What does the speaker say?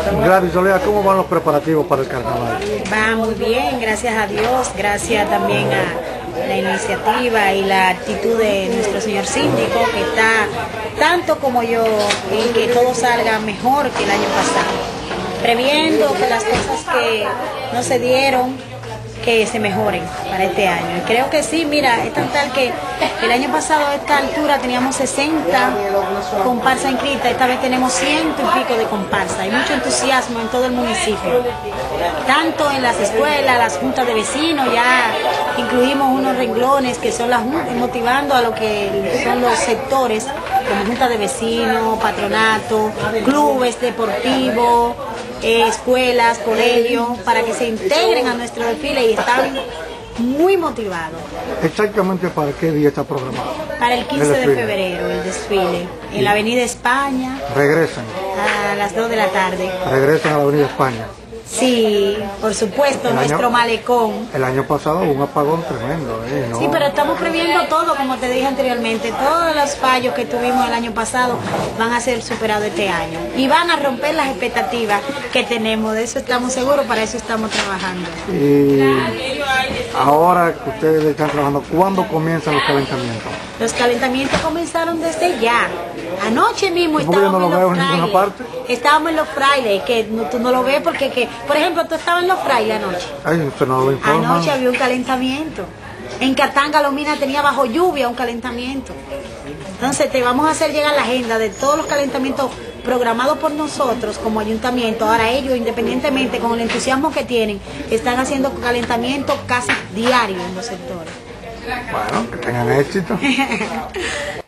Gladys Olea, ¿cómo van los preparativos para el carnaval? Va muy bien, gracias a Dios, gracias también a la iniciativa y la actitud de nuestro señor síndico, que está tanto como yo en que todo salga mejor que el año pasado, previendo que las cosas que no se dieron que se mejoren para este año. Y creo que sí, mira, es tan tal que el año pasado a esta altura teníamos 60 comparsas inscritas, esta vez tenemos 100 y pico de comparsas. Hay mucho entusiasmo en todo el municipio, tanto en las escuelas, las juntas de vecinos, ya incluimos unos renglones que son las juntas, motivando a lo que son los sectores, como juntas de vecinos, patronato, clubes deportivos, escuelas, colegios, para que se integren a nuestro desfile y están muy motivados. ¿Exactamente para qué día está programado? Para el 15 de febrero el desfile, en la Avenida España. ¿Regresan? A las 2 de la tarde. ¿Regresan a la Avenida España? Sí, por supuesto, nuestro malecón. El año pasado hubo un apagón tremendo, ¿no? Sí, pero estamos previendo todo, como te dije anteriormente. Todos los fallos que tuvimos el año pasado van a ser superados este año. Y van a romper las expectativas que tenemos. De eso estamos seguros, para eso estamos trabajando. Y ahora que ustedes están trabajando, ¿cuándo comienzan los calentamientos? Los calentamientos comenzaron desde ya. Anoche mismo estábamos en los frailes. Estábamos en los frailes, que tú no lo ves porque, por ejemplo, tú estabas en los frailes anoche. Ay, usted no lo informa. Anoche había un calentamiento. En Catanga, Lomina tenía bajo lluvia un calentamiento. Entonces te vamos a hacer llegar la agenda de todos los calentamientos programados por nosotros como ayuntamiento. Ahora ellos, independientemente con el entusiasmo que tienen, están haciendo calentamientos casi diarios en los sectores. Bueno, que tengan éxito.